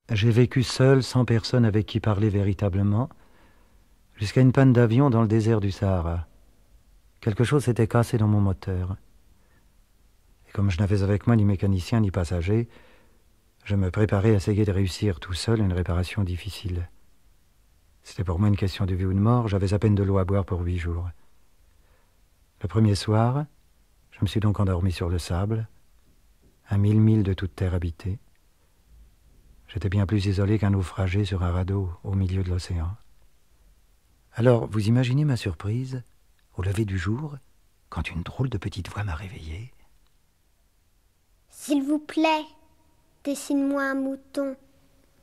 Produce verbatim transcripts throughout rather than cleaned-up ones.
J'ai vécu seul, sans personne avec qui parler véritablement, jusqu'à une panne d'avion dans le désert du Sahara. Quelque chose s'était cassé dans mon moteur. Et comme je n'avais avec moi ni mécanicien ni passager, je me préparais à essayer de réussir tout seul une réparation difficile. C'était pour moi une question de vie ou de mort, j'avais à peine de l'eau à boire pour huit jours. Le premier soir, je me suis donc endormi sur le sable, à mille milles de toute terre habitée. J'étais bien plus isolé qu'un naufragé sur un radeau au milieu de l'océan. Alors, vous imaginez ma surprise, au lever du jour, quand une drôle de petite voix m'a réveillé. « S'il vous plaît, dessine-moi un mouton. »« Hein ?»«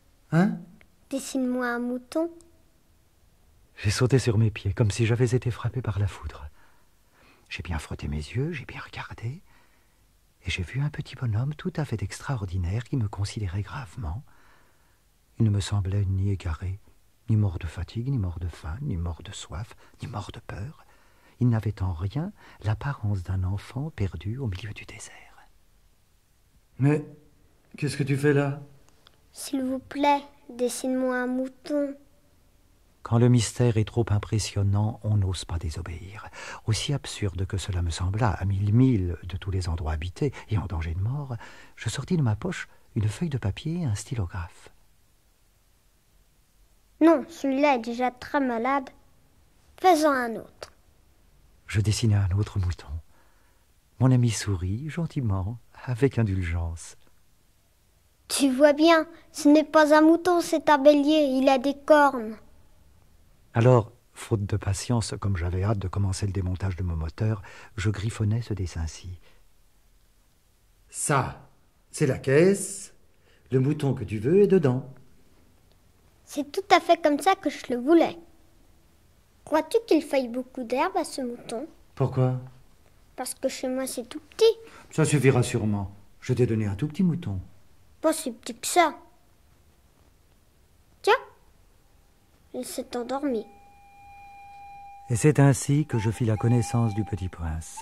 Dessine-moi un mouton. » J'ai sauté sur mes pieds, comme si j'avais été frappé par la foudre. J'ai bien frotté mes yeux, j'ai bien regardé, et j'ai vu un petit bonhomme tout à fait extraordinaire qui me considérait gravement. Il ne me semblait ni égaré, ni mort de fatigue, ni mort de faim, ni mort de soif, ni mort de peur. Il n'avait en rien l'apparence d'un enfant perdu au milieu du désert. « Mais qu'est-ce que tu fais là ?»« S'il vous plaît, dessine-moi un mouton. » Quand le mystère est trop impressionnant, on n'ose pas désobéir. Aussi absurde que cela me sembla, à mille milles de tous les endroits habités et en danger de mort, je sortis de ma poche une feuille de papier et un stylographe. Non, celui-là est déjà très malade. Fais-en un autre. Je dessinai un autre mouton. Mon ami sourit gentiment, avec indulgence. Tu vois bien, ce n'est pas un mouton, c'est un bélier, il a des cornes. Alors, faute de patience, comme j'avais hâte de commencer le démontage de mon moteur, je griffonnais ce dessin-ci. Ça, c'est la caisse. Le mouton que tu veux est dedans. C'est tout à fait comme ça que je le voulais. Crois-tu qu'il faille beaucoup d'herbe à ce mouton? Pourquoi? Parce que chez moi c'est tout petit. Ça suffira sûrement. Je t'ai donné un tout petit mouton. Pas si petit que ça. Tiens, il s'est endormi. Et c'est ainsi que je fis la connaissance du petit prince.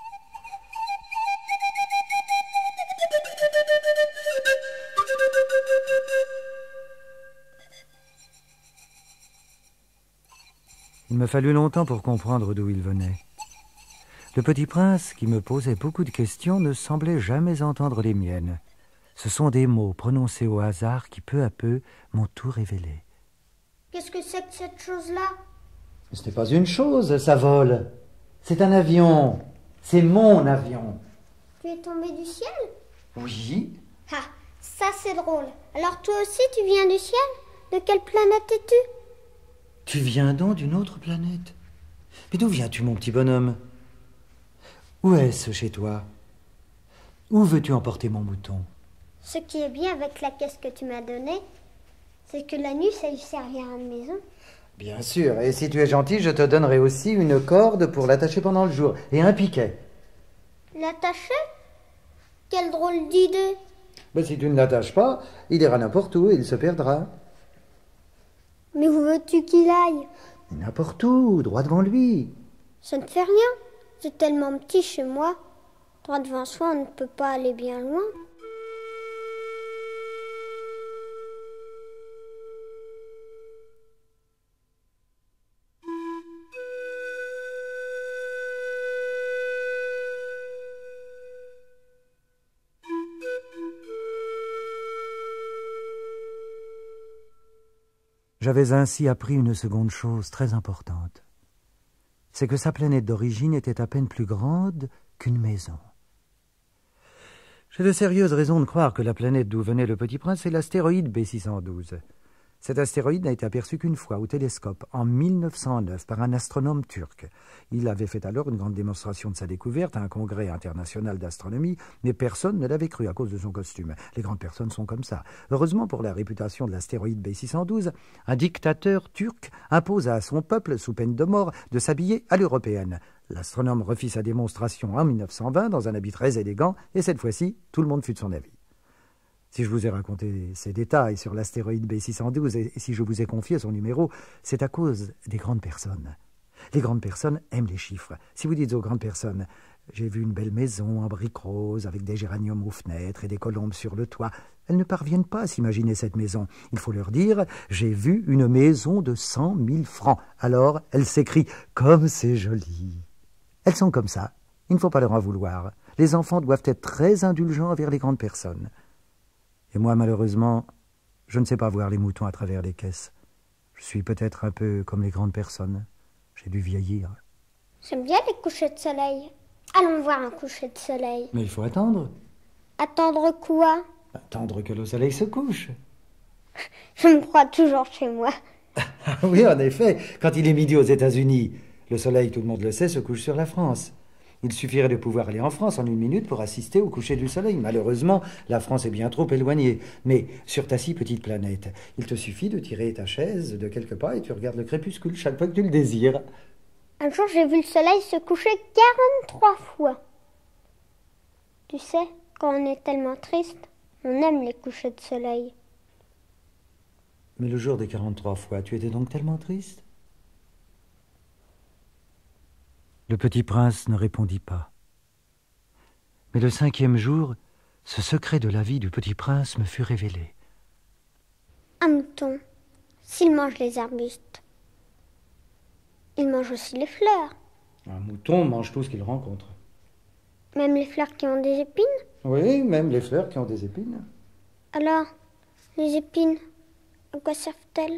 Il me fallut longtemps pour comprendre d'où il venait. Le petit prince, qui me posait beaucoup de questions, ne semblait jamais entendre les miennes. Ce sont des mots prononcés au hasard qui, peu à peu, m'ont tout révélé. Qu'est-ce que c'est que cette chose-là? Ce n'est pas une chose, ça vole. C'est un avion. C'est mon avion. Tu es tombé du ciel? Oui. Ah, ça c'est drôle. Alors toi aussi tu viens du ciel? De quelle planète es-tu? Tu viens donc d'une autre planète? Mais d'où viens-tu, mon petit bonhomme? Où est-ce chez toi? Où veux-tu emporter mon mouton? Ce qui est bien avec la caisse que tu m'as donnée, c'est que la nuit ça lui servira à une maison. Bien sûr, et si tu es gentil, je te donnerai aussi une corde pour l'attacher pendant le jour, et un piquet. L'attacher? Quelle drôle d'idée! Ben, si tu ne l'attaches pas, il ira n'importe où et il se perdra. Mais où veux-tu qu'il aille? N'importe où, droit devant lui. Ça ne fait rien, c'est tellement petit chez moi. Droit devant soi, on ne peut pas aller bien loin. J'avais ainsi appris une seconde chose très importante. C'est que sa planète d'origine était à peine plus grande qu'une maison. J'ai de sérieuses raisons de croire que la planète d'où venait le petit prince est l'astéroïde B six cent douze. Cet astéroïde n'a été aperçu qu'une fois au télescope, en mille neuf cent neuf, par un astronome turc. Il avait fait alors une grande démonstration de sa découverte à un congrès international d'astronomie, mais personne ne l'avait cru à cause de son costume. Les grandes personnes sont comme ça. Heureusement pour la réputation de l'astéroïde B six cent douze, un dictateur turc imposa à son peuple, sous peine de mort, de s'habiller à l'européenne. L'astronome refit sa démonstration en mille neuf cent vingt dans un habit très élégant, et cette fois-ci, tout le monde fut de son avis. Si je vous ai raconté ces détails sur l'astéroïde B six cent douze et si je vous ai confié son numéro, c'est à cause des grandes personnes. Les grandes personnes aiment les chiffres. Si vous dites aux grandes personnes « J'ai vu une belle maison en briques roses avec des géraniums aux fenêtres et des colombes sur le toit », Elles ne parviennent pas à s'imaginer cette maison. Il faut leur dire « J'ai vu une maison de cent mille francs ». Alors, elles s'écrient « Comme c'est joli ». Elles sont comme ça. Il ne faut pas leur en vouloir. Les enfants doivent être très indulgents envers les grandes personnes. Et moi, malheureusement, je ne sais pas voir les moutons à travers les caisses. Je suis peut-être un peu comme les grandes personnes. J'ai dû vieillir. J'aime bien les couchers de soleil. Allons voir un coucher de soleil. Mais il faut attendre. Attendre quoi? Attendre que le soleil se couche. Je me crois toujours chez moi. Oui, en effet, quand il est midi aux États-Unis, le soleil, tout le monde le sait, se couche sur la France. Il suffirait de pouvoir aller en France en une minute pour assister au coucher du soleil. Malheureusement, la France est bien trop éloignée. Mais sur ta si petite planète, il te suffit de tirer ta chaise de quelques pas et tu regardes le crépuscule chaque fois que tu le désires. Un jour, j'ai vu le soleil se coucher quarante-trois fois. Tu sais, quand on est tellement triste, on aime les couchers de soleil. Mais le jour des quarante-trois fois, tu étais donc tellement triste? Le petit prince ne répondit pas. Mais le cinquième jour, ce secret de la vie du petit prince me fut révélé. Un mouton, s'il mange les arbustes, il mange aussi les fleurs. Un mouton mange tout ce qu'il rencontre. Même les fleurs qui ont des épines? Oui, même les fleurs qui ont des épines. Alors, les épines, à quoi servent-elles?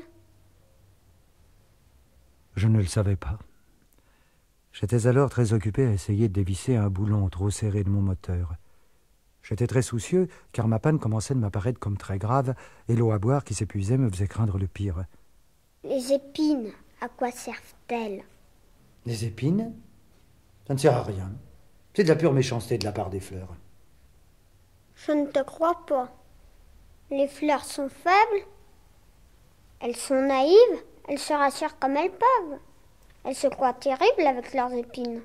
Je ne le savais pas. J'étais alors très occupé à essayer de dévisser un boulon trop serré de mon moteur. J'étais très soucieux, car ma panne commençait de m'apparaître comme très grave, et l'eau à boire qui s'épuisait me faisait craindre le pire. Les épines, à quoi servent-elles? Les épines? Ça ne sert à rien. C'est de la pure méchanceté de la part des fleurs. Je ne te crois pas. Les fleurs sont faibles, elles sont naïves, elles se rassurent comme elles peuvent. Elles se croient terribles avec leurs épines.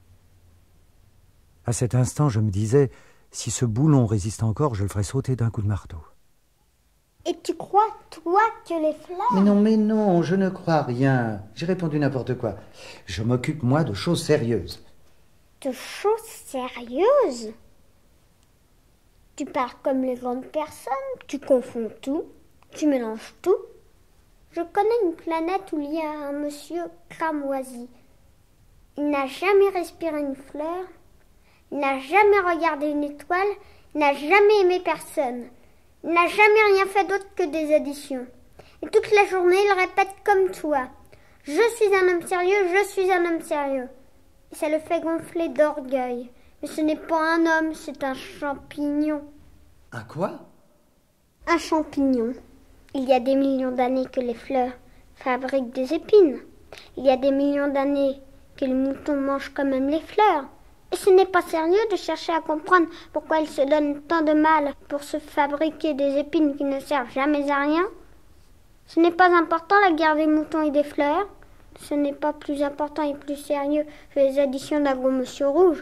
À cet instant, je me disais, si ce boulon résiste encore, je le ferai sauter d'un coup de marteau. Et tu crois, toi, que les fleurs... Mais non, mais non, je ne crois rien. J'ai répondu n'importe quoi. Je m'occupe, moi, de choses sérieuses. De choses sérieuses? Tu parles comme les grandes personnes, tu confonds tout, tu mélanges tout. Je connais une planète où il y a un monsieur cramoisi. Il n'a jamais respiré une fleur, il n'a jamais regardé une étoile, il n'a jamais aimé personne. Il n'a jamais rien fait d'autre que des additions. Et toute la journée, il répète comme toi. Je suis un homme sérieux, je suis un homme sérieux. Et ça le fait gonfler d'orgueil. Mais ce n'est pas un homme, c'est un champignon. Un quoi? Un champignon. Il y a des millions d'années que les fleurs fabriquent des épines. Il y a des millions d'années que les moutons mangent quand même les fleurs. Et ce n'est pas sérieux de chercher à comprendre pourquoi ils se donnent tant de mal pour se fabriquer des épines qui ne servent jamais à rien. Ce n'est pas important la guerre des moutons et des fleurs. Ce n'est pas plus important et plus sérieux que les additions d'un gros monsieur rouge.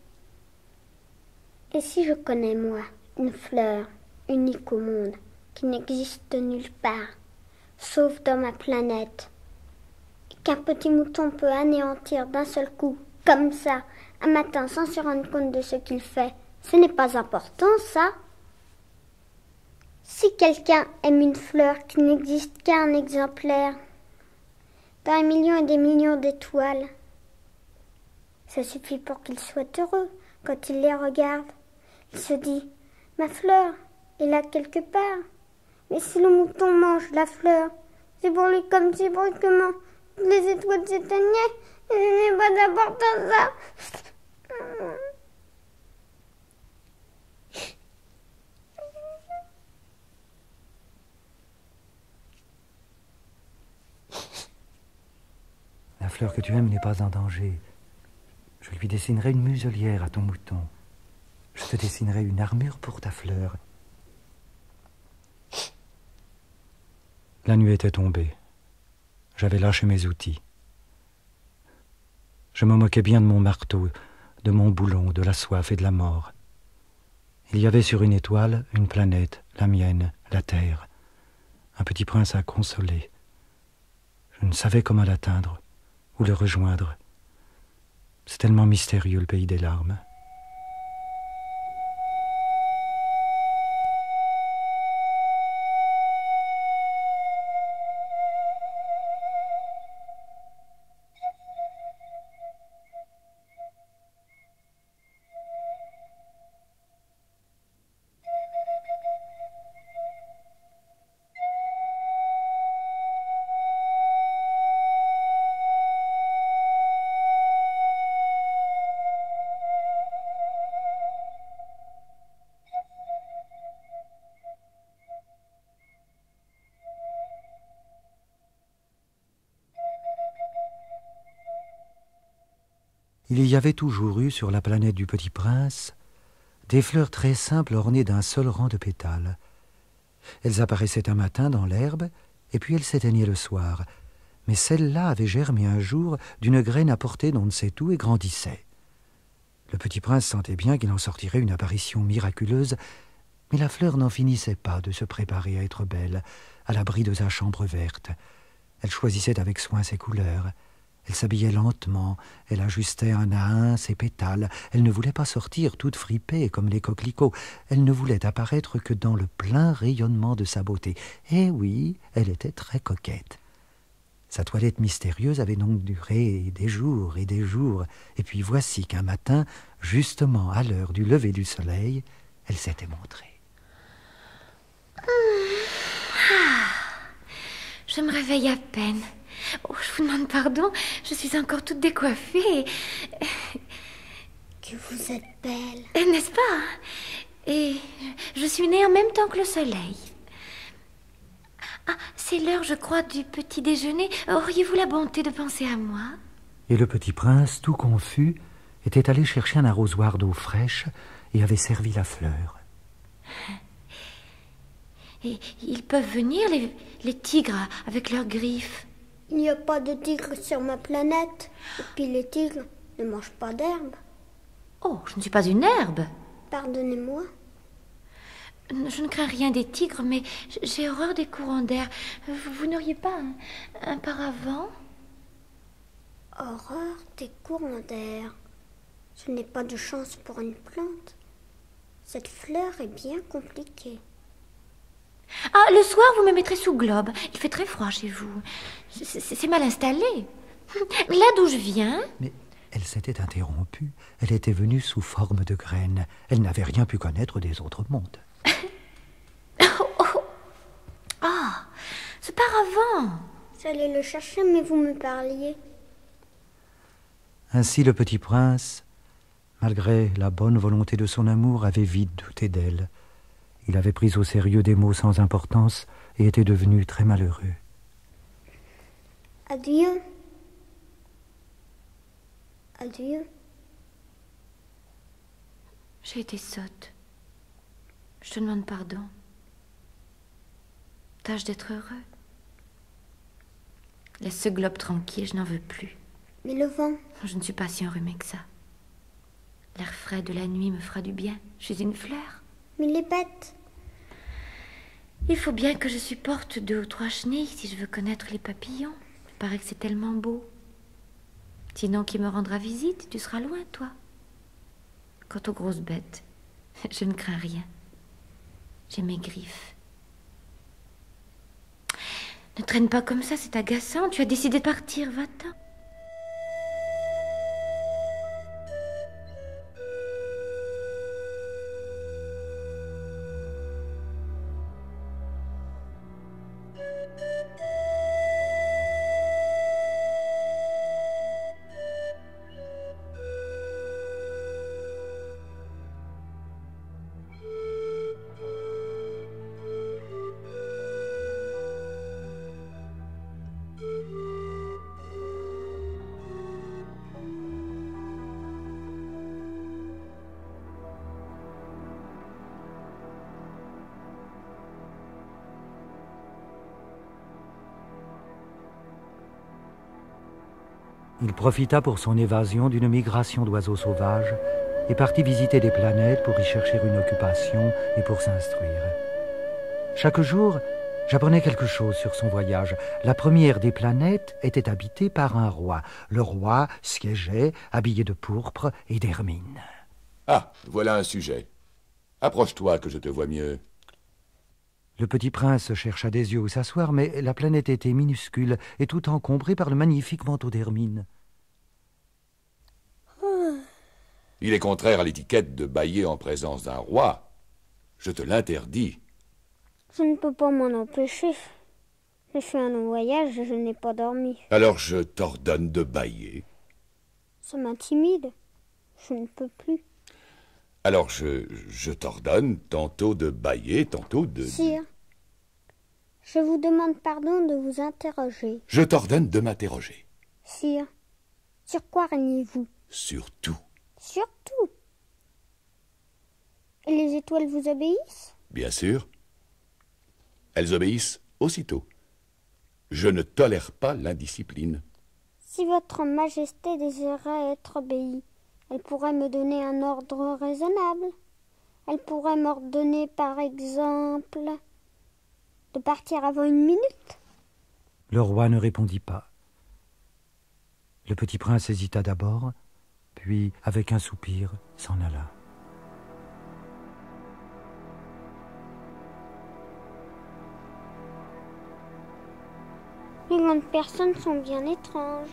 Et si je connais, moi, une fleur unique au monde, qui n'existe nulle part, sauf dans ma planète, et qu'un petit mouton peut anéantir d'un seul coup, comme ça, un matin, sans se rendre compte de ce qu'il fait, ce n'est pas important, ça. Si quelqu'un aime une fleur qui n'existe qu'un exemplaire, dans des millions et des millions d'étoiles, ça suffit pour qu'il soit heureux quand il les regarde. Il se dit, ma fleur est là quelque part. Mais si le mouton mange la fleur, c'est pour lui comme si brusquement les étoiles s'éteignaient. Et ce n'est pas important, ça. La fleur que tu aimes n'est pas en danger. Je lui dessinerai une muselière à ton mouton. Je te dessinerai une armure pour ta fleur. La nuit était tombée. J'avais lâché mes outils. Je me moquais bien de mon marteau, de mon boulon, de la soif et de la mort. Il y avait sur une étoile une planète, la mienne, la Terre. Un petit prince à consoler. Je ne savais comment l'atteindre, ou le rejoindre. C'est tellement mystérieux, le pays des larmes. Il y avait toujours eu sur la planète du Petit Prince des fleurs très simples ornées d'un seul rang de pétales. Elles apparaissaient un matin dans l'herbe, et puis elles s'éteignaient le soir. Mais celle-là avait germé un jour d'une graine apportée d'on ne sait où et grandissait. Le Petit Prince sentait bien qu'il en sortirait une apparition miraculeuse, mais la fleur n'en finissait pas de se préparer à être belle, à l'abri de sa chambre verte. Elle choisissait avec soin ses couleurs. Elle s'habillait lentement, elle ajustait un à un ses pétales. Elle ne voulait pas sortir toute fripée comme les coquelicots. Elle ne voulait apparaître que dans le plein rayonnement de sa beauté. Et oui, elle était très coquette. Sa toilette mystérieuse avait donc duré des jours et des jours. Et puis voici qu'un matin, justement à l'heure du lever du soleil, elle s'était montrée. Ah, je me réveille à peine. Oh, je vous demande pardon, je suis encore toute décoiffée. Que vous êtes belle. N'est-ce pas? Et je suis née en même temps que le soleil. Ah, c'est l'heure, je crois, du petit déjeuner. Auriez-vous la bonté de penser à moi? Et le Petit Prince, tout confus, était allé chercher un arrosoir d'eau fraîche et avait servi la fleur. Et ils peuvent venir, les, les tigres, avec leurs griffes. Il n'y a pas de tigre sur ma planète. Et puis les tigres ne mangent pas d'herbe. Oh, je ne suis pas une herbe. Pardonnez-moi. Je ne crains rien des tigres, mais j'ai horreur des courants d'air. Vous, vous n'auriez pas un, un paravent? Horreur des courants d'air. Ce n'est pas de chance pour une plante. Cette fleur est bien compliquée. Ah, le soir, vous me mettrez sous globe. Il fait très froid chez vous. C'est mal installé. Là d'où je viens... Mais elle s'était interrompue. Elle était venue sous forme de graine. Elle n'avait rien pu connaître des autres mondes. Oh, oh. Ah, ce paravent. J'allais le chercher, mais vous me parliez. Ainsi le Petit Prince, malgré la bonne volonté de son amour, avait vite douté d'elle. Il avait pris au sérieux des mots sans importance et était devenu très malheureux. Adieu. Adieu. J'ai été sotte. Je te demande pardon. Tâche d'être heureux. Laisse ce globe tranquille, je n'en veux plus. Mais le vent... Je ne suis pas si enrhumée que ça. L'air frais de la nuit me fera du bien. Je suis une fleur. Mais les bêtes... Il faut bien que je supporte deux ou trois chenilles si je veux connaître les papillons. Il paraît que c'est tellement beau. Sinon, qui me rendra visite? Tu seras loin, toi. Quant aux grosses bêtes, je ne crains rien. J'ai mes griffes. Ne traîne pas comme ça, c'est agaçant. Tu as décidé de partir, va-t'en. Il profita pour son évasion d'une migration d'oiseaux sauvages et partit visiter des planètes pour y chercher une occupation et pour s'instruire. Chaque jour, j'apprenais quelque chose sur son voyage. La première des planètes était habitée par un roi. Le roi siégeait, habillé de pourpre et d'hermine. Ah, voilà un sujet. Approche-toi que je te vois mieux. Le Petit Prince chercha des yeux où s'asseoir, mais la planète était minuscule et tout encombrée par le magnifique manteau d'hermine. Il est contraire à l'étiquette de bâiller en présence d'un roi. Je te l'interdis. Je ne peux pas m'en empêcher. Je suis un long voyage et je n'ai pas dormi. Alors je t'ordonne de bâiller. Ça m'intimide. Je ne peux plus. Alors je, je t'ordonne tantôt de bâiller, tantôt de... Sire, je vous demande pardon de vous interroger. Je t'ordonne de m'interroger. Sire, sur quoi régnez-vous? Surtout. Surtout. Et les étoiles vous obéissent? Bien sûr. Elles obéissent aussitôt. Je ne tolère pas l'indiscipline. Si votre majesté désirait être obéie, elle pourrait me donner un ordre raisonnable. Elle pourrait m'ordonner, par exemple, de partir avant une minute. Le roi ne répondit pas. Le petit prince hésita d'abord, puis, avec un soupir, s'en alla. Les grandes personnes sont bien étranges.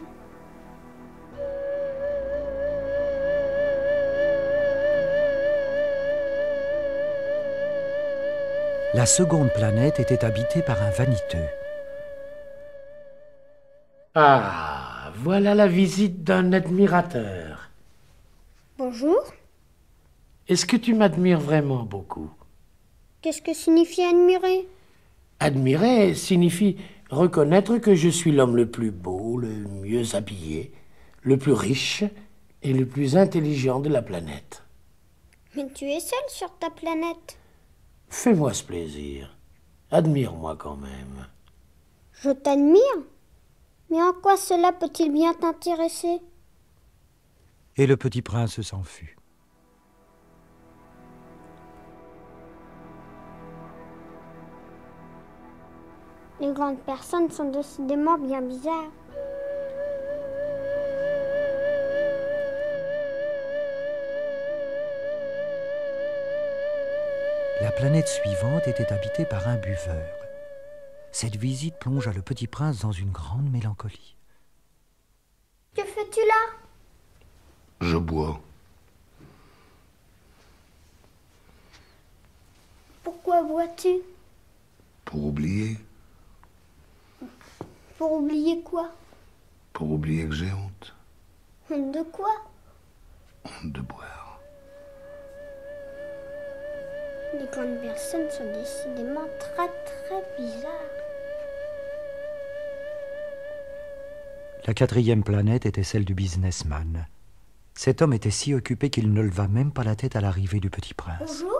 La seconde planète était habitée par un vaniteux. Ah, voilà la visite d'un admirateur. Bonjour. Est-ce que tu m'admires vraiment beaucoup? Qu'est-ce que signifie admirer? Admirer signifie reconnaître que je suis l'homme le plus beau, le mieux habillé, le plus riche et le plus intelligent de la planète. Mais tu es seul sur ta planète. Fais-moi ce plaisir. Admire-moi quand même. Je t'admire. Mais en quoi cela peut-il bien t'intéresser? Et le petit prince s'en fut. Les grandes personnes sont décidément bien bizarres. La planète suivante était habitée par un buveur. Cette visite plongea le petit prince dans une grande mélancolie. Que fais-tu là? Je bois. Pourquoi bois-tu? Pour oublier. Pour oublier quoi? Pour oublier que j'ai honte. Honte de quoi? Honte de boire. Les grandes personnes sont décidément très très bizarres. La quatrième planète était celle du businessman. Cet homme était si occupé qu'il ne leva même pas la tête à l'arrivée du petit prince. Bonjour.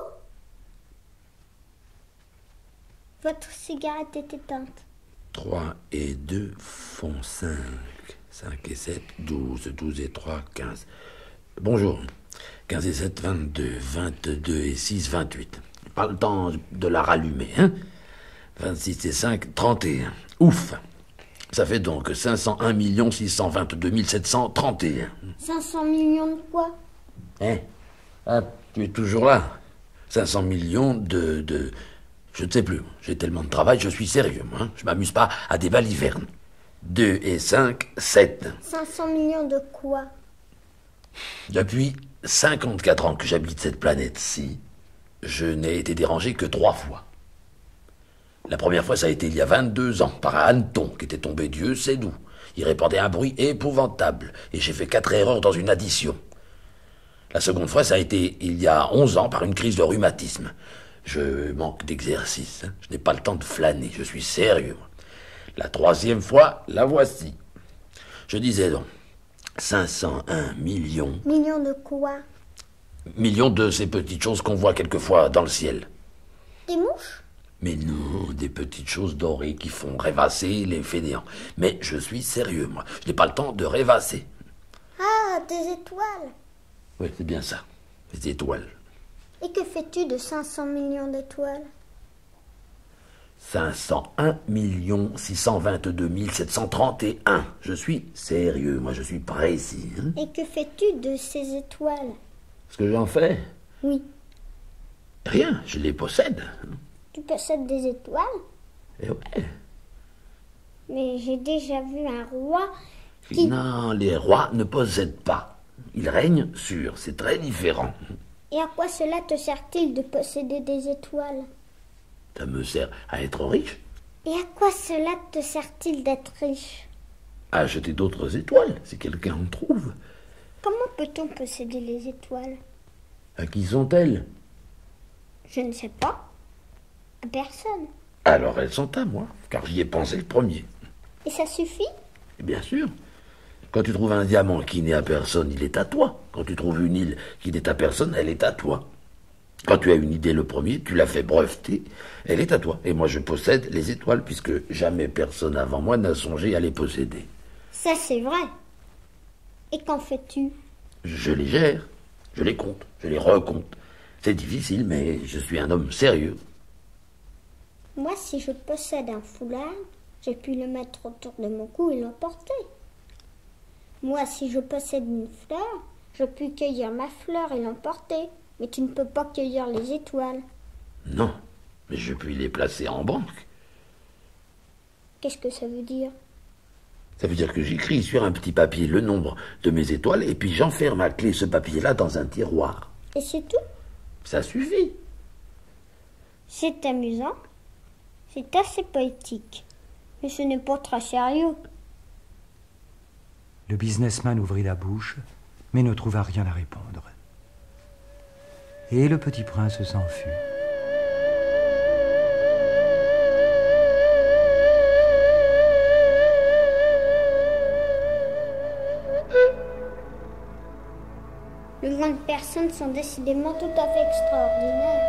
Votre cigarette est éteinte. trois et deux font cinq. cinq et sept, douze. douze et trois, quinze. Bonjour. quinze et sept, vingt-deux. vingt-deux et six, vingt-huit. Pas le temps de la rallumer, hein? vingt-six et cinq, trente et un. Ouf! Ça fait donc cinq cent un millions six cent vingt-deux mille sept cent trente et un. cinq cents millions de quoi? Hein? Ah, tu es toujours là. cinq cents millions de... de... Je ne sais plus. J'ai tellement de travail, je suis sérieux, moi. Hein. Je m'amuse pas à des balivernes. deux et cinq, sept. cinq cents millions de quoi? Depuis cinquante-quatre ans que j'habite cette planète-ci, je n'ai été dérangé que trois fois. La première fois, ça a été il y a vingt-deux ans, par un hanneton qui était tombé Dieu sait d'où. Il répandait un bruit épouvantable, et j'ai fait quatre erreurs dans une addition. La seconde fois, ça a été il y a onze ans, par une crise de rhumatisme. Je manque d'exercice, hein. Je n'ai pas le temps de flâner, je suis sérieux. La troisième fois, la voici. Je disais donc, cinq cent un millions... Millions de quoi? Millions de ces petites choses qu'on voit quelquefois dans le ciel. Des mouches? Mais non, des petites choses dorées qui font rêvasser les fainéants. Mais je suis sérieux, moi. Je n'ai pas le temps de rêvasser. Ah, des étoiles. Oui, c'est bien ça. Les étoiles. Et que fais-tu de cinq cents millions d'étoiles? cinq cent un millions six cent vingt-deux mille sept cent trente et un. Je suis sérieux, moi, je suis précis. Hein? Et que fais-tu de ces étoiles? Ce que j'en fais? Oui. Rien, je les possède. Tu possèdes des étoiles? Eh ouais. Mais j'ai déjà vu un roi qui... Non, les rois ne possèdent pas. Ils règnent sur, c'est très différent. Et à quoi cela te sert-il de posséder des étoiles? Ça me sert à être riche. Et à quoi cela te sert-il d'être riche? À acheter d'autres étoiles, si quelqu'un en trouve. Comment peut-on posséder les étoiles? À qui sont-elles? Je ne sais pas. À personne. Alors elles sont à moi, car j'y ai pensé le premier. Et ça suffit? Et bien sûr. Quand tu trouves un diamant qui n'est à personne, il est à toi. Quand tu trouves une île qui n'est à personne, elle est à toi. Quand tu as une idée le premier, tu l'as fait breveter, elle est à toi. Et moi, je possède les étoiles, puisque jamais personne avant moi n'a songé à les posséder. Ça, c'est vrai. Et qu'en fais-tu? Je les gère, je les compte, je les recompte. C'est difficile, mais je suis un homme sérieux. Moi, si je possède un foulard, j'ai pu le mettre autour de mon cou et l'emporter. Moi, si je possède une fleur, je peux cueillir ma fleur et l'emporter. Mais tu ne peux pas cueillir les étoiles. Non, mais je puis les placer en banque. Qu'est-ce que ça veut dire? Ça veut dire que j'écris sur un petit papier le nombre de mes étoiles et puis j'enferme à clé ce papier-là dans un tiroir. Et c'est tout? Ça suffit. C'est amusant. C'est assez poétique. Mais ce n'est pas très sérieux. Le businessman ouvrit la bouche, mais ne trouva rien à répondre. Et le petit prince s'enfuit. Les grandes personnes sont décidément tout à fait extraordinaires.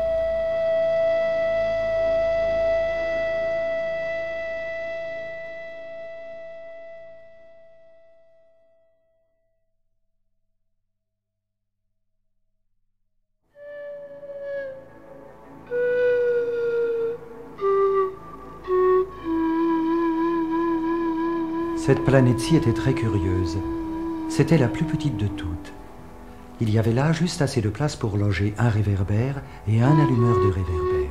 Cette planète-ci était très curieuse. C'était la plus petite de toutes. Il y avait là juste assez de place pour loger un réverbère et un allumeur de réverbère.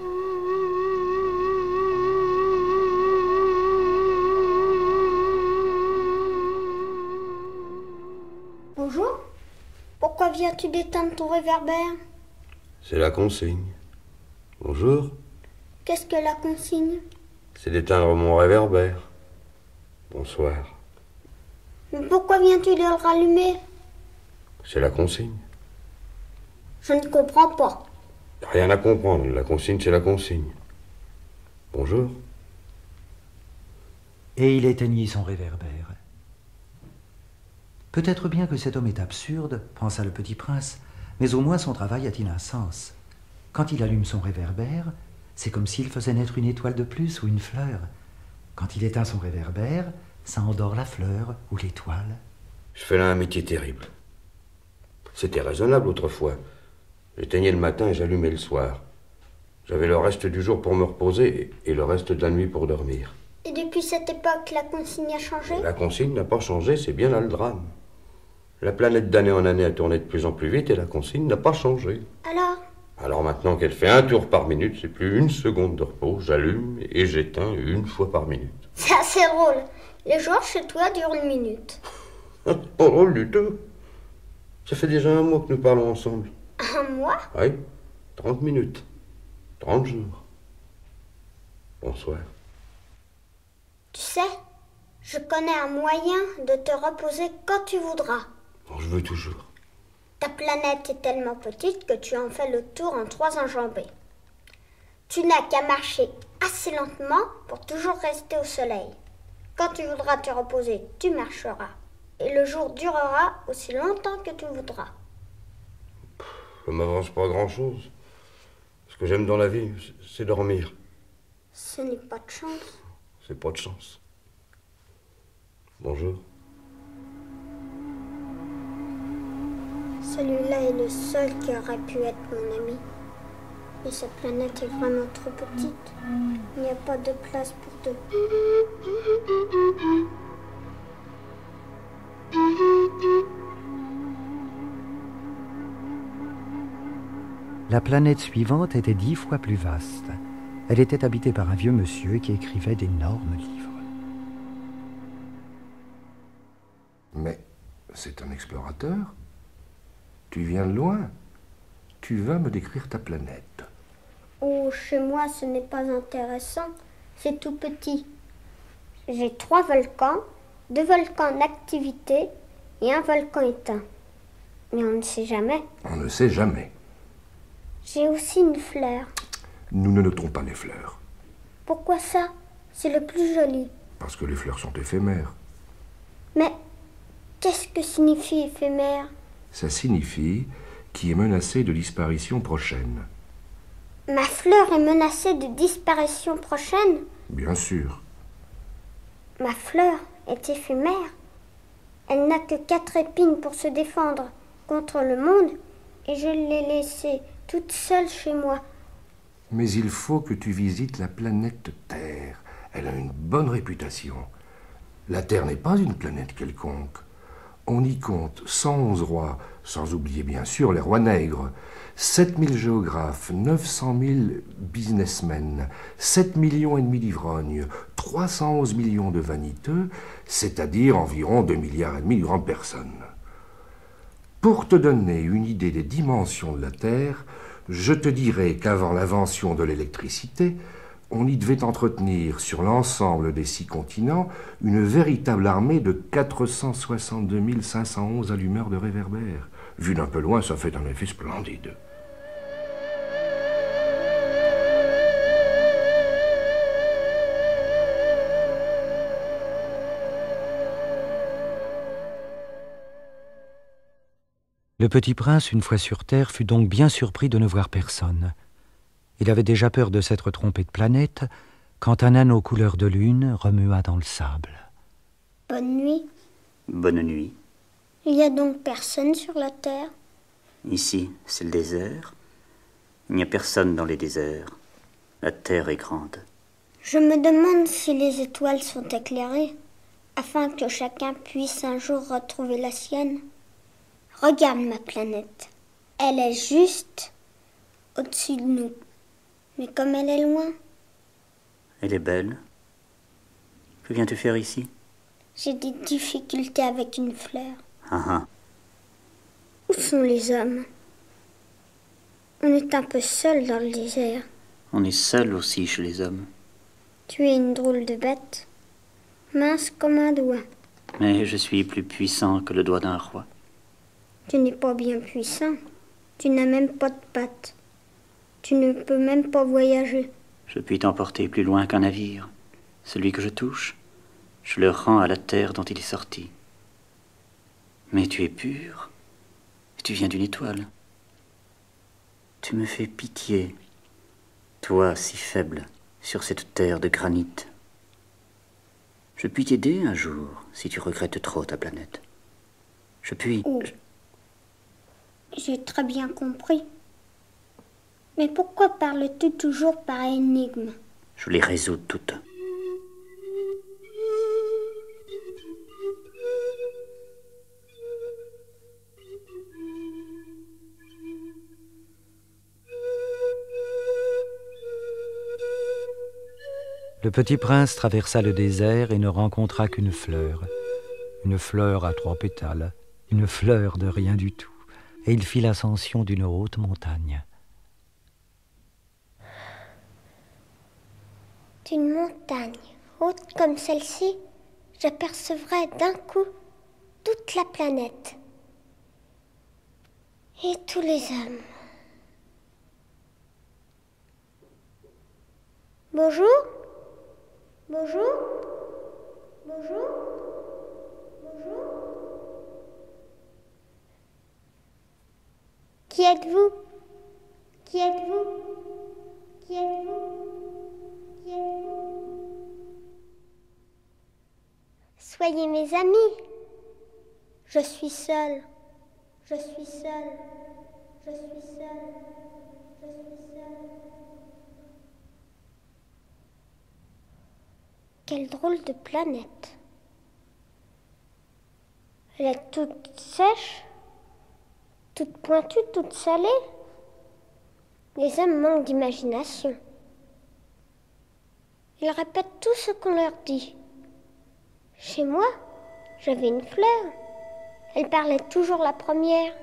Bonjour. Pourquoi viens-tu d'éteindre ton réverbère? C'est la consigne. Bonjour. Qu'est-ce que la consigne? C'est d'éteindre mon réverbère. Bonsoir. Mais pourquoi viens-tu de le rallumer? C'est la consigne. Je ne comprends pas. Rien à comprendre. La consigne, c'est la consigne. Bonjour. Et il éteignit son réverbère. Peut-être bien que cet homme est absurde, pensa le petit prince, mais au moins son travail a-t-il un sens. Quand il allume son réverbère, c'est comme s'il faisait naître une étoile de plus ou une fleur. Quand il éteint son réverbère, ça endort la fleur ou l'étoile. Je fais là un métier terrible. C'était raisonnable autrefois. J'éteignais le matin et j'allumais le soir. J'avais le reste du jour pour me reposer et le reste de la nuit pour dormir. Et depuis cette époque, la consigne a changé? La consigne n'a pas changé, c'est bien là le drame. La planète d'année en année a tourné de plus en plus vite et la consigne n'a pas changé. Alors? Alors maintenant qu'elle fait un tour par minute, c'est plus une seconde de repos. J'allume et j'éteins une fois par minute. C'est assez drôle. Les jours chez toi durent une minute. Pas drôle du tout. Ça fait déjà un mois que nous parlons ensemble. Un mois? Oui, trente minutes. Trente jours. Bonsoir. Tu sais, je connais un moyen de te reposer quand tu voudras. Bon, je veux toujours. Ta planète est tellement petite que tu en fais le tour en trois enjambées. Tu n'as qu'à marcher assez lentement pour toujours rester au soleil. Quand tu voudras te reposer, tu marcheras. Et le jour durera aussi longtemps que tu voudras. Ça m'avance pas grand-chose. Ce que j'aime dans la vie, c'est dormir. Ce n'est pas de chance. C'est pas de chance. Bonjour. Celui-là est le seul qui aurait pu être mon ami. Mais cette planète est vraiment trop petite. Il n'y a pas de place pour deux. La planète suivante était dix fois plus vaste. Elle était habitée par un vieux monsieur qui écrivait d'énormes livres. Mais c'est un explorateur. Tu viens de loin. Tu vas me décrire ta planète. Oh, chez moi, ce n'est pas intéressant. C'est tout petit. J'ai trois volcans, deux volcans en activité et un volcan éteint. Mais on ne sait jamais. On ne sait jamais. J'ai aussi une fleur. Nous ne notons pas les fleurs. Pourquoi ça? C'est le plus joli. Parce que les fleurs sont éphémères. Mais qu'est-ce que signifie éphémère? Ça signifie qui est menacé de disparition prochaine. Ma fleur est menacée de disparition prochaine? Bien sûr. Ma fleur est éphémère. Elle n'a que quatre épines pour se défendre contre le monde et je l'ai laissée toute seule chez moi. Mais il faut que tu visites la planète Terre. Elle a une bonne réputation. La Terre n'est pas une planète quelconque. On y compte cent onze rois, sans oublier bien sûr les rois nègres, sept mille géographes, neuf cent mille businessmen, sept millions et demi d'ivrognes, trois cent onze millions de vaniteux, c'est-à-dire environ deux milliards et demi de grandes personnes. Pour te donner une idée des dimensions de la Terre, je te dirai qu'avant l'invention de l'électricité, on y devait entretenir sur l'ensemble des six continents une véritable armée de quatre cent soixante-deux mille cinq cent onze allumeurs de réverbères. Vu d'un peu loin, ça fait un effet splendide. Le petit prince, une fois sur Terre, fut donc bien surpris de ne voir personne. Il avait déjà peur de s'être trompé de planète quand un anneau couleur de lune remua dans le sable. Bonne nuit. Bonne nuit. Il n'y a donc personne sur la Terre? Ici, c'est le désert. Il n'y a personne dans les déserts. La Terre est grande. Je me demande si les étoiles sont éclairées, afin que chacun puisse un jour retrouver la sienne. Regarde ma planète. Elle est juste au-dessus de nous. Mais comme elle est loin. Elle est belle. Que viens-tu faire ici? J'ai des difficultés avec une fleur. Ah ah. Où sont les hommes? On est un peu seul dans le désert. On est seul aussi chez les hommes. Tu es une drôle de bête, mince comme un doigt. Mais je suis plus puissant que le doigt d'un roi. Tu n'es pas bien puissant. Tu n'as même pas de pattes. Tu ne peux même pas voyager. Je puis t'emporter plus loin qu'un navire. Celui que je touche, je le rends à la terre dont il est sorti. Mais tu es pur. Tu viens d'une étoile. Tu me fais pitié, toi si faible, sur cette terre de granit. Je puis t'aider un jour, si tu regrettes trop ta planète. Je puis... Oh. J'ai très bien compris. Mais pourquoi parles-tu toujours par énigme? Je les résous toutes. Le petit prince traversa le désert et ne rencontra qu'une fleur. Une fleur à trois pétales, une fleur de rien du tout. Et il fit l'ascension d'une haute montagne. D'une montagne haute comme celle-ci, j'apercevrais d'un coup toute la planète et tous les hommes. Bonjour? Bonjour? Bonjour? Bonjour? Qui êtes-vous? Qui êtes-vous? Qui êtes-vous? Qui êtes-vous? Soyez mes amis. Je suis seule. Je suis seule. Je suis seule. Je suis seule. Quelle drôle de planète. Elle est toute sèche, toute pointue, toute salée. Les hommes manquent d'imagination. Ils répètent tout ce qu'on leur dit. Chez moi, j'avais une fleur. Elle parlait toujours la première.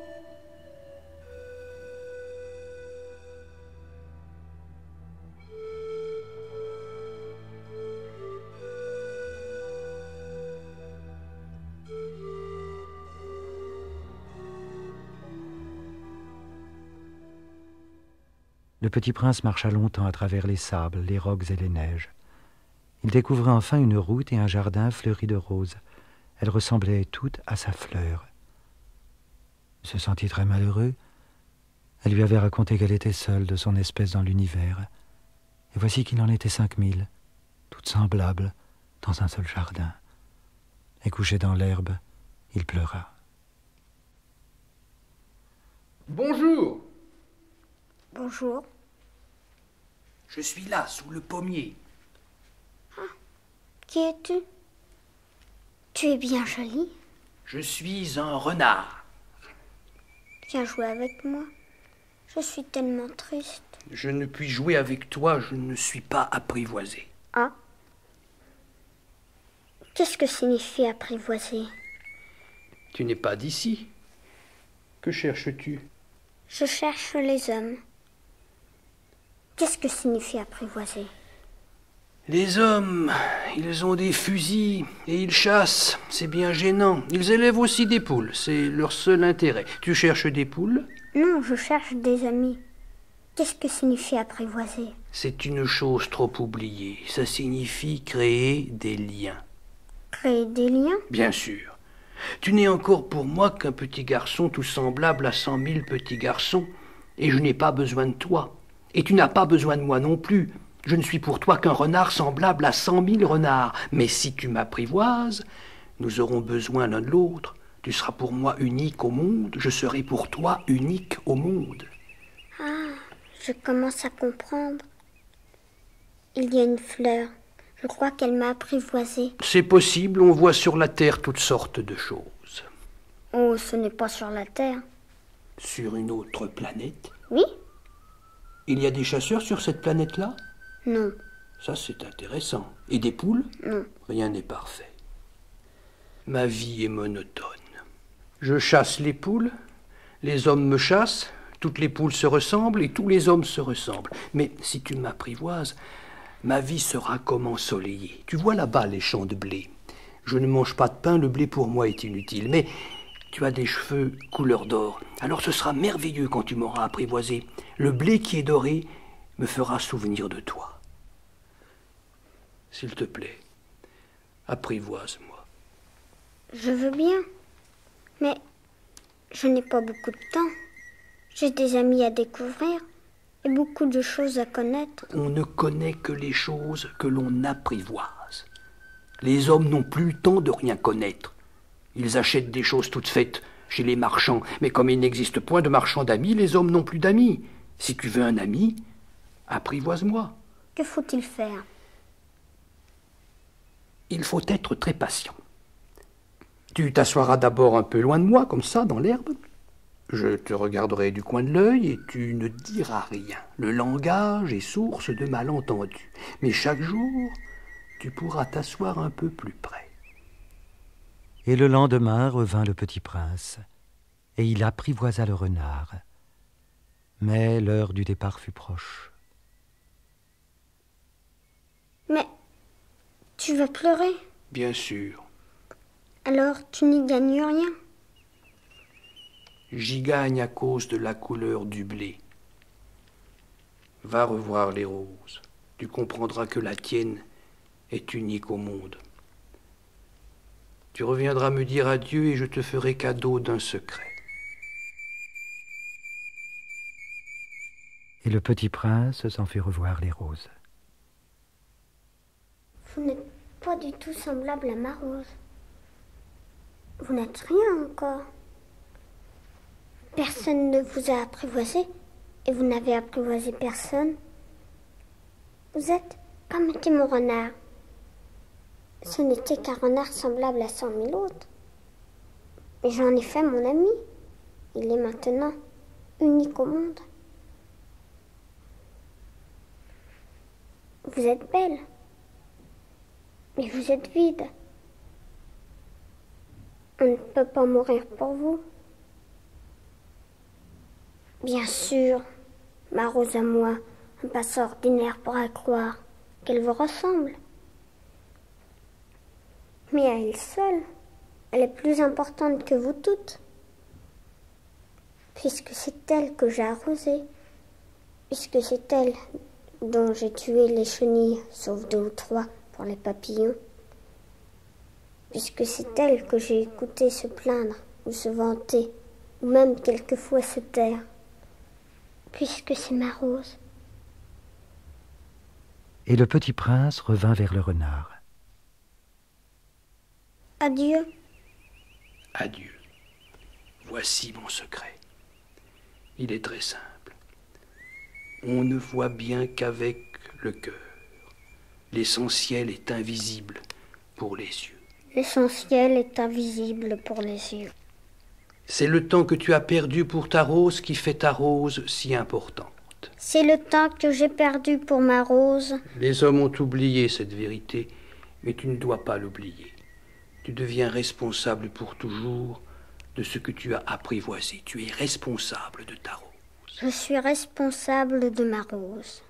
Le petit prince marcha longtemps à travers les sables, les rocs et les neiges. Il découvrit enfin une route et un jardin fleuri de roses. Elles ressemblaient toutes à sa fleur. Il se sentit très malheureux. Elle lui avait raconté qu'elle était seule de son espèce dans l'univers. Et voici qu'il en était cinq mille, toutes semblables, dans un seul jardin. Et couché dans l'herbe, il pleura. Bonjour. Bonjour. Je suis là, sous le pommier. Ah, qui es-tu? Tu es bien jolie. Je suis un renard. Viens jouer avec moi. Je suis tellement triste. Je ne puis jouer avec toi, je ne suis pas apprivoisé. Ah. Qu'est-ce que signifie apprivoiser? Tu n'es pas d'ici. Que cherches-tu? Je cherche les hommes. Qu'est-ce que signifie apprivoiser? Les hommes, ils ont des fusils et ils chassent. C'est bien gênant. Ils élèvent aussi des poules. C'est leur seul intérêt. Tu cherches des poules? Non, je cherche des amis. Qu'est-ce que signifie apprivoiser? C'est une chose trop oubliée. Ça signifie créer des liens. Créer des liens? Bien sûr. Tu n'es encore pour moi qu'un petit garçon tout semblable à cent mille petits garçons, et je n'ai pas besoin de toi. Et tu n'as pas besoin de moi non plus. Je ne suis pour toi qu'un renard semblable à cent mille renards. Mais si tu m'apprivoises, nous aurons besoin l'un de l'autre. Tu seras pour moi unique au monde, je serai pour toi unique au monde. Ah, je commence à comprendre. Il y a une fleur. Je crois qu'elle m'a apprivoisée. C'est possible, on voit sur la terre toutes sortes de choses. Oh, ce n'est pas sur la terre. Sur une autre planète? Oui. Il y a des chasseurs sur cette planète-là? Non. Ça, c'est intéressant. Et des poules? Non. Rien n'est parfait. Ma vie est monotone. Je chasse les poules, les hommes me chassent, toutes les poules se ressemblent et tous les hommes se ressemblent. Mais si tu m'apprivoises, ma vie sera comme ensoleillée. Tu vois là-bas les champs de blé. Je ne mange pas de pain, le blé pour moi est inutile. Mais tu as des cheveux couleur d'or. Alors ce sera merveilleux quand tu m'auras apprivoisé. Le blé qui est doré me fera souvenir de toi. S'il te plaît, apprivoise-moi. Je veux bien, mais je n'ai pas beaucoup de temps. J'ai des amis à découvrir et beaucoup de choses à connaître. On ne connaît que les choses que l'on apprivoise. Les hommes n'ont plus le temps de rien connaître. Ils achètent des choses toutes faites chez les marchands, mais comme il n'existe point de marchands d'amis, les hommes n'ont plus d'amis. Si tu veux un ami, apprivoise-moi. Que faut-il faire? Il faut être très patient. Tu t'assoiras d'abord un peu loin de moi, comme ça, dans l'herbe. Je te regarderai du coin de l'œil et tu ne diras rien. Le langage est source de malentendus. Mais chaque jour, tu pourras t'asseoir un peu plus près. Et le lendemain revint le petit prince, et il apprivoisa le renard. Mais l'heure du départ fut proche. Mais tu vas pleurer? Bien sûr. Alors tu n'y gagnes rien? J'y gagne à cause de la couleur du blé. Va revoir les roses. Tu comprendras que la tienne est unique au monde. Tu reviendras me dire adieu et je te ferai cadeau d'un secret. Et le petit prince s'en fit revoir les roses. Vous n'êtes pas du tout semblable à ma rose. Vous n'êtes rien encore. Personne ne vous a apprivoisé et vous n'avez apprivoisé personne. Vous êtes comme était mon renard. Ce n'était qu'un renard semblable à cent mille autres. Et j'en ai fait mon ami. Il est maintenant unique au monde. Vous êtes belle, mais vous êtes vide. On ne peut pas mourir pour vous. Bien sûr, ma rose à moi, un passant ordinaire pourra croire qu'elle vous ressemble. Mais à elle seule, elle est plus importante que vous toutes. Puisque c'est elle que j'ai arrosée, puisque c'est elle dont j'ai tué les chenilles, sauf deux ou trois pour les papillons. puisque c'est elle que j'ai écouté se plaindre ou se vanter, ou même quelquefois se taire, puisque c'est ma Rose. Et le petit prince revint vers le renard. Adieu. Adieu. Voici mon secret. Il est très simple. On ne voit bien qu'avec le cœur. L'essentiel est invisible pour les yeux. L'essentiel est invisible pour les yeux. C'est le temps que tu as perdu pour ta Rose qui fait ta Rose si importante. C'est le temps que j'ai perdu pour ma Rose. Les hommes ont oublié cette vérité, mais tu ne dois pas l'oublier. Tu deviens responsable pour toujours de ce que tu as apprivoisé. Tu es responsable de ta Rose. Je suis responsable de ma Rose.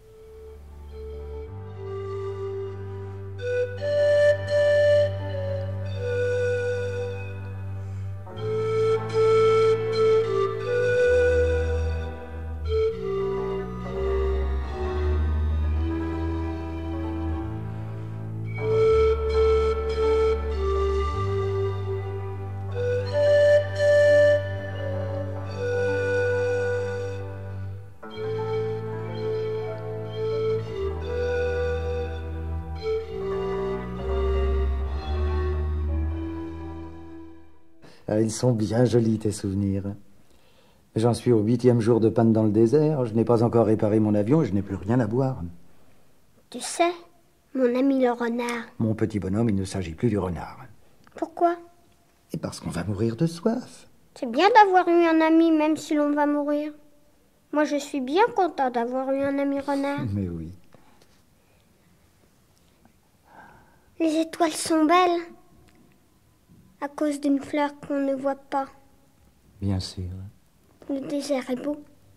Ah, ils sont bien jolis, tes souvenirs. J'en suis au huitième jour de panne dans le désert. Je n'ai pas encore réparé mon avion et je n'ai plus rien à boire. Tu sais, mon ami le renard. Mon petit bonhomme, il ne s'agit plus du renard. Pourquoi? Et parce qu'on va mourir de soif. C'est bien d'avoir eu un ami, même si l'on va mourir. Moi, je suis bien content d'avoir eu un ami renard. Mais oui. Les étoiles sont belles. À cause d'une fleur qu'on ne voit pas. Bien sûr. Le désert est beau.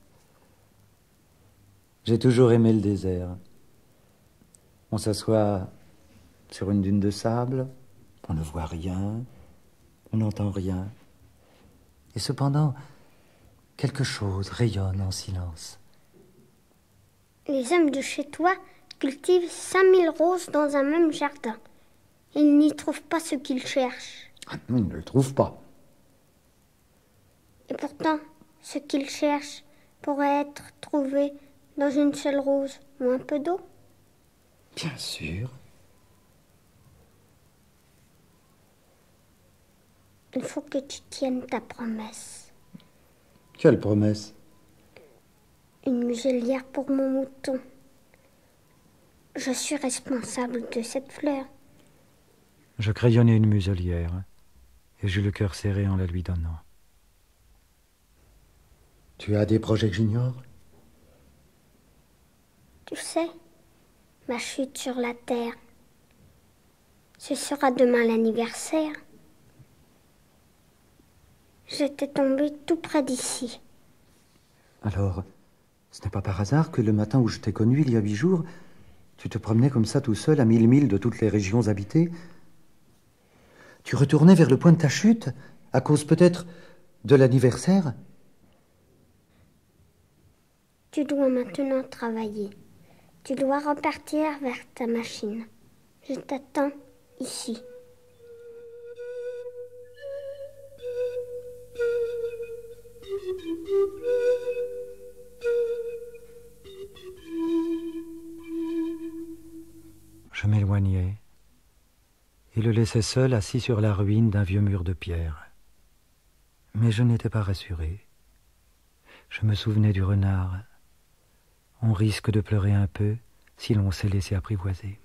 J'ai toujours aimé le désert. On s'assoit sur une dune de sable, on ne voit rien, on n'entend rien. Et cependant, quelque chose rayonne en silence. Les hommes de chez toi cultivent cinq mille roses dans un même jardin. Ils n'y trouvent pas ce qu'ils cherchent. Ah, non, ils ne le trouvent pas. Et pourtant, ce qu'ils cherchent pourrait être trouvé dans une seule rose ou un peu d'eau. Bien sûr. Il faut que tu tiennes ta promesse. Quelle promesse? Une muselière pour mon mouton. Je suis responsable de cette fleur. Je crayonnai une muselière et j'eus le cœur serré en la lui donnant. Tu as des projets que j'ignore? Tu sais, ma chute sur la terre, ce sera demain l'anniversaire. J'étais tombée tout près d'ici. Alors, ce n'est pas par hasard que le matin où je t'ai connu il y a huit jours, tu te promenais comme ça tout seul à mille milles de toutes les régions habitées? Tu retournais vers le point de ta chute, à cause peut-être de l'anniversaire? Tu dois maintenant travailler. Tu dois repartir vers ta machine. Je t'attends ici. Je m'éloignai et le laissai seul assis sur la ruine d'un vieux mur de pierre. Mais je n'étais pas rassuré. Je me souvenais du renard. On risque de pleurer un peu si l'on s'est laissé apprivoiser.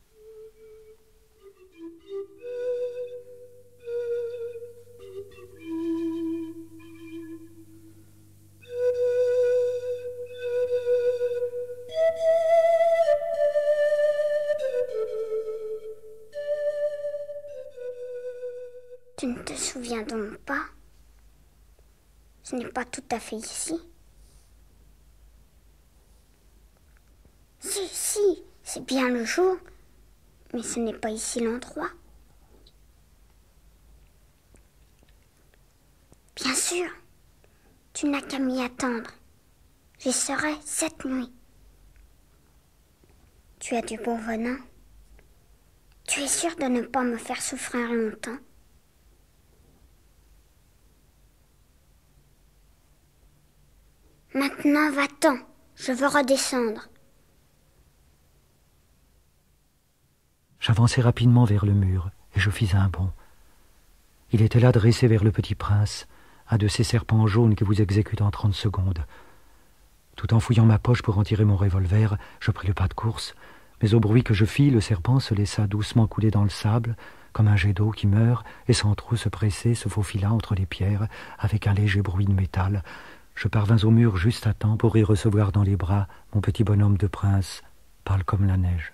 Tu ne te souviens donc pas? Ce n'est pas tout à fait ici. Si, si, c'est bien le jour, mais ce n'est pas ici l'endroit. Bien sûr, tu n'as qu'à m'y attendre. J'y serai cette nuit. Tu as du bon venin. Tu Tu es sûr de ne pas me faire souffrir longtemps? Maintenant, va-t'en. Je veux redescendre. J'avançai rapidement vers le mur, et je fis un bond. Il était là, dressé vers le petit prince, un de ces serpents jaunes qui vous exécutent en trente secondes. Tout en fouillant ma poche pour en tirer mon revolver, je pris le pas de course, mais au bruit que je fis, le serpent se laissa doucement couler dans le sable, comme un jet d'eau qui meurt, et sans trop se presser, se faufila entre les pierres, avec un léger bruit de métal. Je parvins au mur juste à temps pour y recevoir dans les bras mon petit bonhomme de prince, pâle comme la neige.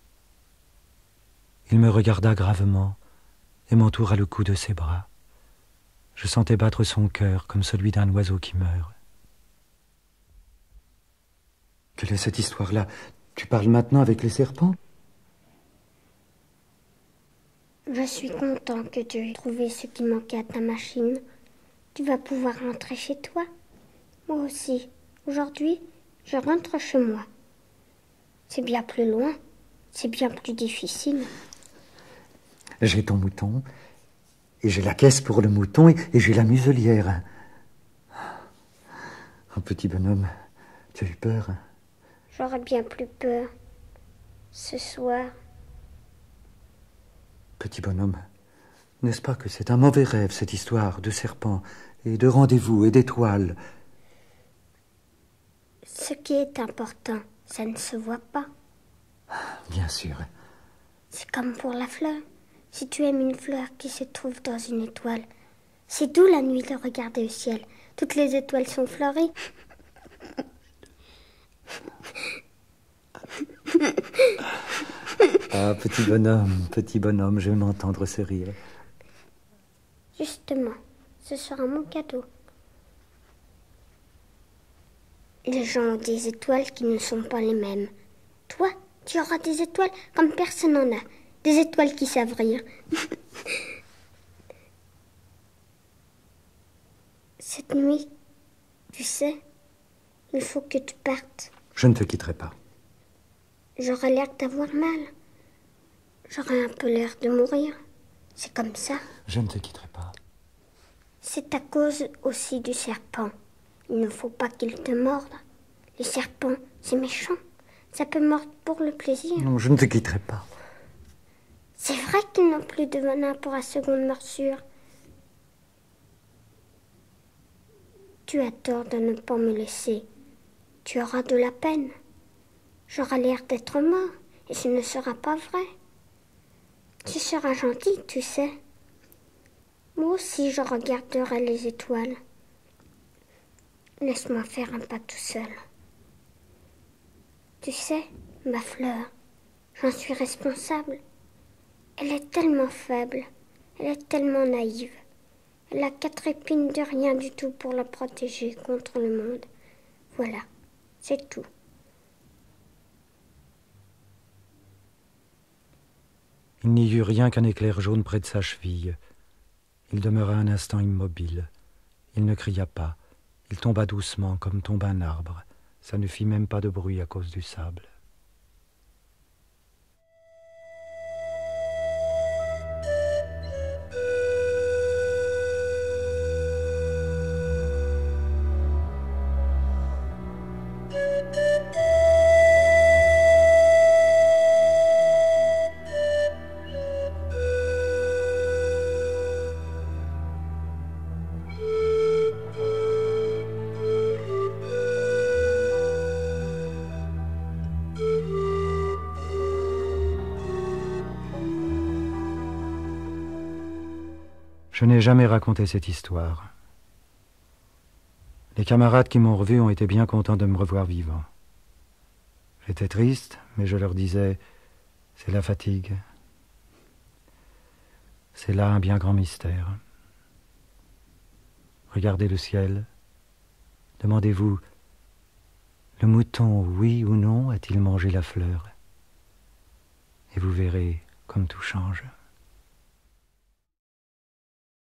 Il me regarda gravement et m'entoura le cou de ses bras. Je sentais battre son cœur comme celui d'un oiseau qui meurt. Quelle est cette histoire-là? Tu parles maintenant avec les serpents? Je suis content que tu aies trouvé ce qui manquait à ta machine. Tu vas pouvoir rentrer chez toi. Moi aussi. Aujourd'hui, je rentre chez moi. C'est bien plus loin. C'est bien plus difficile. J'ai ton mouton, et j'ai la caisse pour le mouton, et, et j'ai la muselière. Oh, petit bonhomme, tu as eu peur? J'aurais bien plus peur. Ce soir. Petit bonhomme, n'est-ce pas que c'est un mauvais rêve, cette histoire de serpent, et de rendez-vous, et d'étoiles? Ce qui est important, ça ne se voit pas. Bien sûr. C'est comme pour la fleur. Si tu aimes une fleur qui se trouve dans une étoile, c'est doux la nuit de regarder au ciel. Toutes les étoiles sont fleuries. Ah, petit bonhomme, petit bonhomme, je vais m'entendre ce rire. Justement, ce sera mon cadeau. Les gens ont des étoiles qui ne sont pas les mêmes. Toi, tu auras des étoiles comme personne n'en a. Des étoiles qui savent rire. Cette nuit, tu sais, il faut que tu partes. Je ne te quitterai pas. J'aurai l'air d'avoir mal. J'aurai un peu l'air de mourir. C'est comme ça. Je ne te quitterai pas. C'est à cause aussi du serpent. Il ne faut pas qu'il te morde. Les serpents, c'est méchant. Ça peut mordre pour le plaisir. Non, je ne te quitterai pas. C'est vrai qu'ils n'ont plus de venin pour la seconde morsure. Tu as tort de ne pas me laisser. Tu auras de la peine. J'aurai l'air d'être mort, et ce ne sera pas vrai. Tu seras gentil, tu sais. Moi aussi, je regarderai les étoiles. Laisse-moi faire un pas tout seul. Tu sais, ma fleur, j'en suis responsable. Elle est tellement faible, elle est tellement naïve. Elle a quatre épines de rien du tout pour la protéger contre le monde. Voilà, c'est tout. Il n'y eut rien qu'un éclair jaune près de sa cheville. Il demeura un instant immobile. Il ne cria pas. Il tomba doucement comme tombe un arbre. Ça ne fit même pas de bruit à cause du sable. Je n'ai jamais raconté cette histoire. Les camarades qui m'ont revu ont été bien contents de me revoir vivant. J'étais triste, mais je leur disais, c'est la fatigue. C'est là un bien grand mystère. Regardez le ciel. Demandez-vous, le mouton, oui ou non, a-t-il mangé la fleur? Et vous verrez comme tout change.